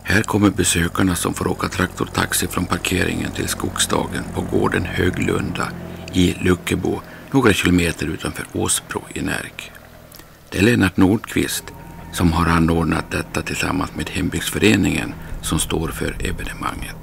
Här kommer besökarna som får åka traktortaxi från parkeringen till skogsdagen på gården Höglunda i Lyckebo, några kilometer utanför Åsbro i Närke. Det är Lennart Nordqvist som har anordnat detta tillsammans med hembygdsföreningen som står för evenemanget.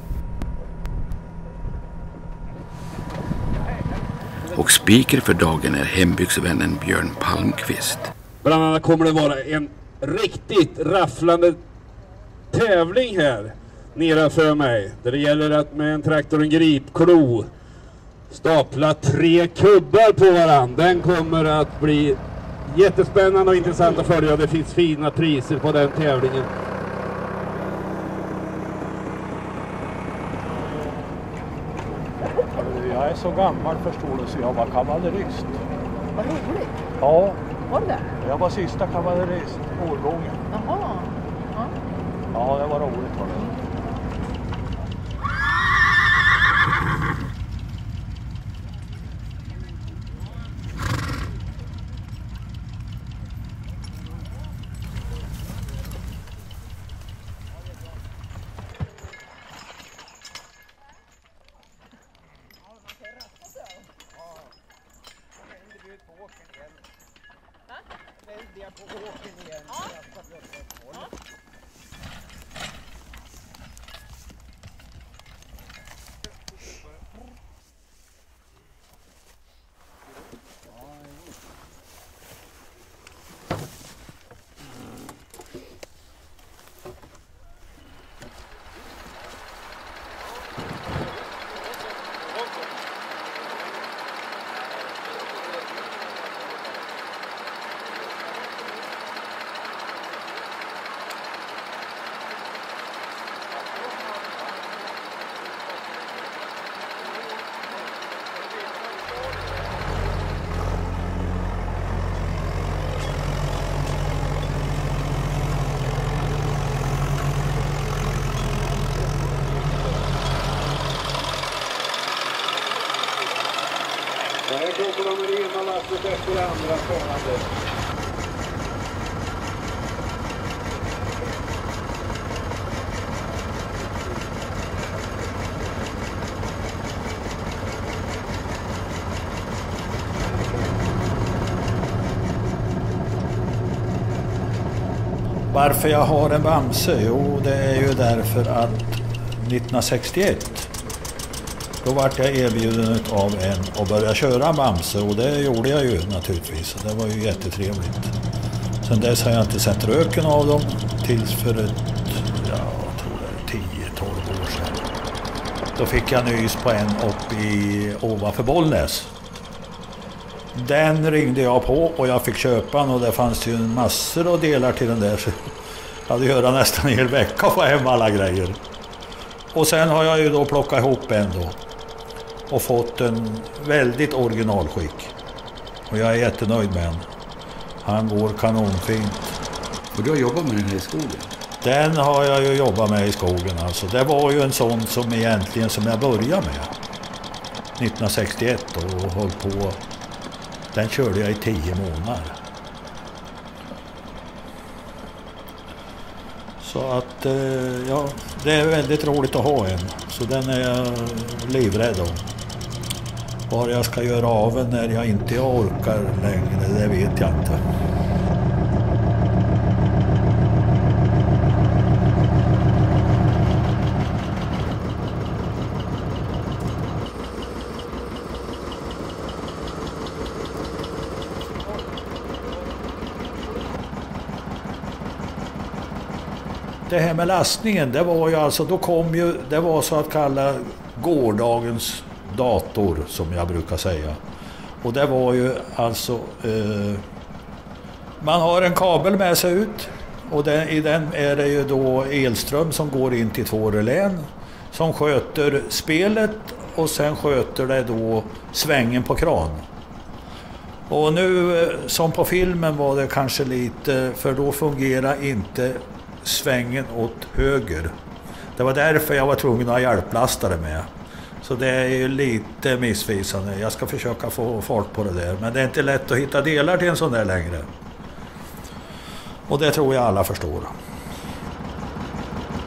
Och speaker för dagen är hembygdsvännen Björn Palmqvist. Bland annat kommer det vara en riktigt rafflande tävling här nedanför mig. Där det gäller att med en traktor och en gripklo stapla 3 kubbar på varann. Den kommer att bli jättespännande och intressant att följa. Det finns fina priser på den tävlingen. Jag är så gammal förstår du så jag var kavallerist. Vad roligt. Ja. Var det? Jag var sista kavallerist årgången. Jaha. Ja. Ja, det var roligt. Var det. Här kommer de med det ena lasset efter det andra kommande. Varför jag har en Bamse? Jo, det är ju därför att 1961 då vart jag erbjuden av en att börja köra Bamse och det gjorde jag ju naturligtvis. Det var ju jättetrevligt. Sen dess har jag inte sett röken av dem tills för ett, jag tror det är 10-12 år sedan. Då fick jag nys på en upp i ovanför Bollnäs. Den ringde jag på och jag fick köpa den och det fanns ju massor av delar till den där. Så jag hade göra nästan en hel vecka för hem alla grejer. Och sen har jag ju då plockat ihop en då. Och fått en väldigt originalskick. Och jag är jättenöjd med den. Han går kanonfint. Och du har jobbat med den här i skogen? Den har jag ju jobbat med i skogen alltså. Det var ju en sån som egentligen som jag började med. 1961 och höll på. Den körde jag i 10 månader. Så att ja, det är väldigt roligt att ha en. Så den är jag livrädd om. Var jag ska göra av den när jag inte orkar längre, det vet jag inte. Det här med lastningen, det var ju alltså, då kom ju, det var så att kalla gårdagens dator som jag brukar säga. Och det var ju alltså, man har en kabel med sig ut och i den är det ju då elström som går in till 2 relän som sköter spelet och sen sköter det då svängen på kran. Och nu som på filmen var det kanske lite, för då fungerar inte svängen åt höger. Det var därför jag var tvungen att ha hjälplastare med. Så det är ju lite missvisande. Jag ska försöka få fart på det där. Men det är inte lätt att hitta delar till en sån där längre. Och det tror jag alla förstår.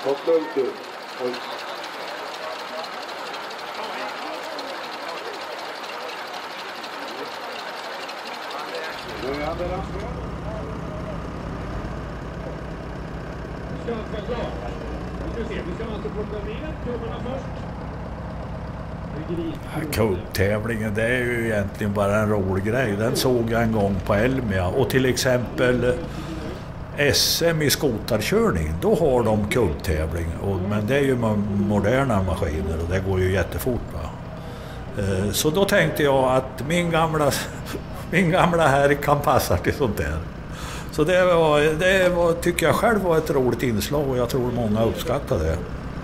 Och lugnt ut. Oj. Nu är han där. Ganska klart. Vi ska se, vi ska alltså plocka ner kubbarna först. Kubbtävlingen, det är ju egentligen bara en rolig grej. Den såg jag en gång på Elmia. Och till exempel SM i skotarkörning, då har de kubbtävling. Men det är ju moderna maskiner och det går ju jättefort. Va? Så då tänkte jag att min gamla herr kan passa till sånt där. Så det tycker jag själv var ett roligt inslag och jag tror många uppskattar det.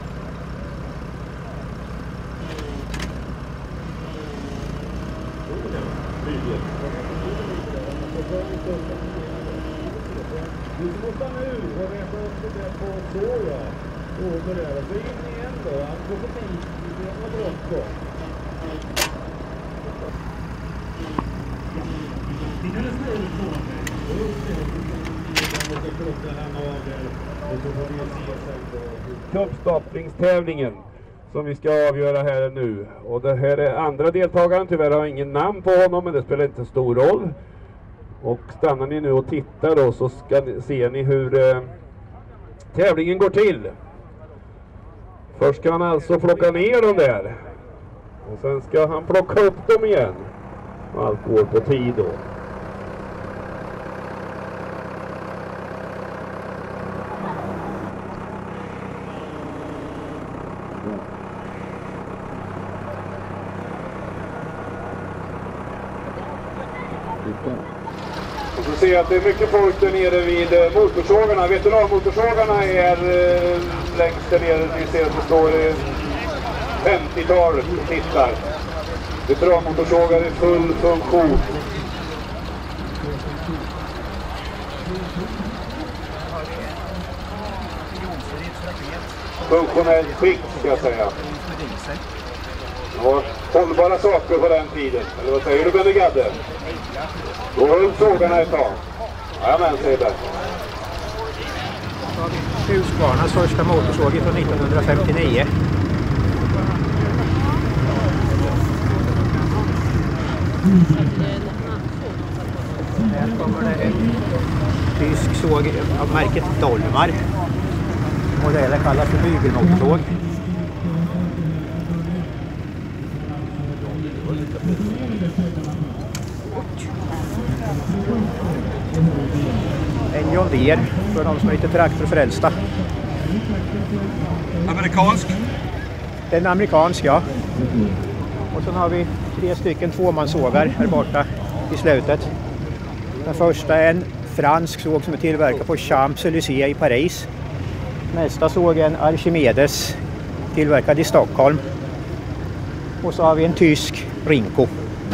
Kubbstapplingstävlingen som vi ska avgöra här nu. Och det här är andra deltagaren, tyvärr har jag ingen namn på honom, men det spelar inte stor roll. Och stannar ni nu och tittar då så ser ni hur tävlingen går till. Först ska han alltså plocka ner dem där. Och sen ska han plocka upp dem igen. Och allt går på tid då. Och så ser jag att det är mycket folk där nere vid motorsågarna. Veteranmotorsågarna är längst där nere. Ni ser att det står 50-tal tittar. Veteranmotorsågar i full funktion. Funktionellt skick ska jag säga. Ja, hållbara saker på den tiden. Eller vad säger du, Benny Gadde? Då höll sågarna ett tag. Jajamän, säger det. Husqvarnas första motorsåg från 1959. Här kommer det en tysk såg av märket Dolmar. Modellen kallas för bygelmotorsåg. En John Deere för de som är lite traktorfrälsta. Amerikansk? Den är amerikansk, ja. Och sen har vi 3 stycken tvåmansågar här borta i slutet. Den första är en fransk såg som är tillverkad på Champs-Élysées i Paris. Nästa såg är en Archimedes tillverkad i Stockholm. Och så har vi en tysk Rinko.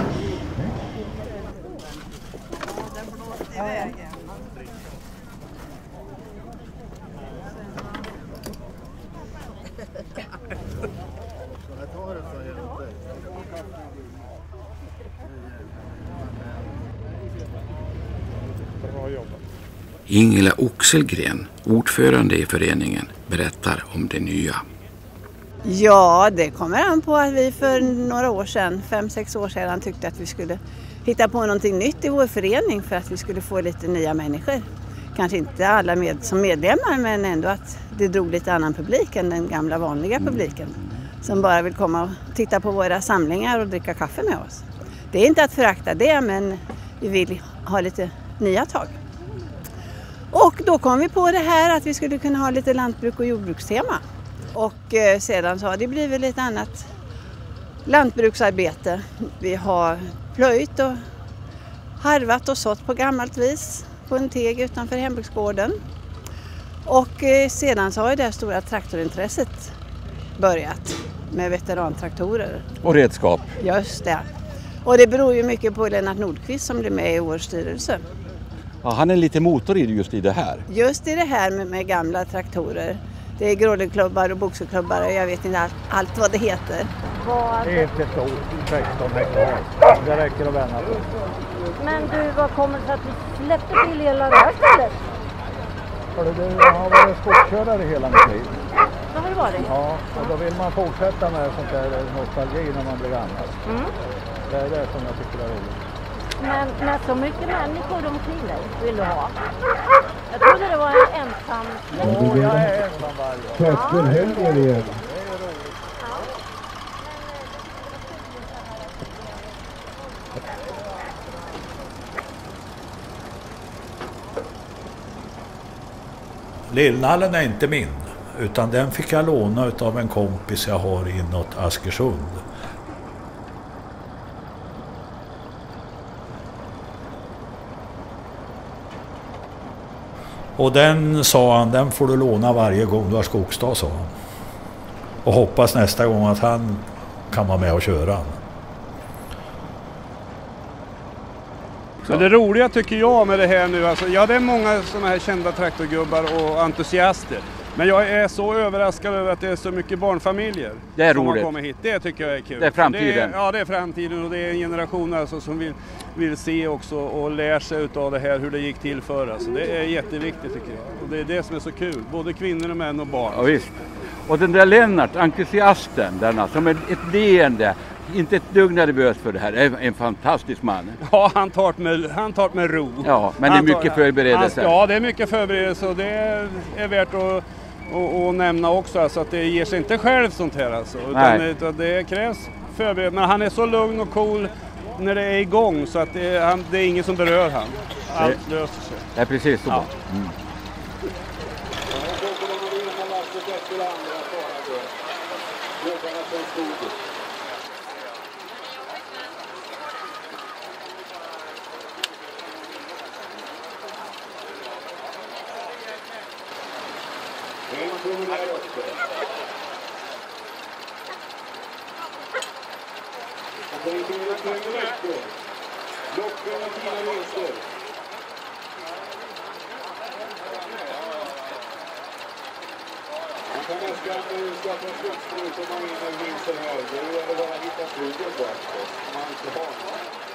Ingela Oxelgren, ordförande i föreningen, berättar om det nya. Ja, det kommer an på att vi för några år sedan, 5-6 år sedan, tyckte att vi skulle hitta på någonting nytt i vår förening för att vi skulle få lite nya människor. Kanske inte alla som medlemmar, men ändå att det drog lite annan publik än den gamla vanliga publiken som bara vill komma och titta på våra samlingar och dricka kaffe med oss. Det är inte att förakta det, men vi vill ha lite nya tag. Och då kom vi på det här att vi skulle kunna ha lite lantbruk- och jordbrukstema. Och sedan så har det blivit lite annat lantbruksarbete. Vi har plöjt och harvat och sått på gammalt vis på en teg utanför hembygdsgården. Och sedan så har det stora traktorintresset börjat med veterantraktorer. Och redskap. Just det. Och det beror ju mycket på Lennart Nordqvist som blir med i vår styrelse. Ja, han är lite motor i just i det här. Just i det här med gamla traktorer. Det är gråleklubbar och boxerklubbar och jag vet inte allt vad det heter. Det är inte stort, 16 hektar. Det räcker att vända på. Men du, vad kommer det sig att vi släppte till hela det här stället? Jag har varit skottkörare hela mitt liv. har du varit? Ja, och då vill man fortsätta med sånt där nostalgi när man blir gammal. Det är det som jag tycker är roligt. Men med så mycket människor omkring dig vill du ha? Jag trodde det var en ensam. Jo, jag är ensam varje. Tröskelhelgen igen. Lillnallen är inte min, utan den fick jag låna av en kompis jag har inåt Askersund. Och den, sa han, den får du låna varje gång du har skogsdag, sa han. Och hoppas nästa gång att han kan vara med och köra. Men det roliga tycker jag med det här nu, alltså, ja det är många sådana här kända traktorgubbar och entusiaster. Men jag är så överraskad över att det är så mycket barnfamiljer Det är som roligt. har kommit hit. Det tycker jag är kul. Det är framtiden. Det är framtiden, och det är en generation alltså som vill se också och lär sig av det här, hur det gick till förr. Alltså, det är jätteviktigt tycker jag. Och det är det som är så kul, både kvinnor och män och barn. Ja, visst. Och den där Lennart, entusiasten, denna, som är ett leende, inte ett dugg nervös för det här, är en fantastisk man. Ja, han tar med ro. Ja, men det är mycket förberedelse. Ja, det är mycket förberedelse, och det är värt att nämna också, alltså, att det ger sig inte själv sånt här alltså, utan det krävs förberedelse. Men han är så lugn och cool när det är igång, så att det är ingen som berör han. Allt löser sig. Det är precis så. Ja. Mm. Man kan nästan skaffa en skogsbruk om man vinner vinsten här. Det är bara att hitta skogen på. Man inte har.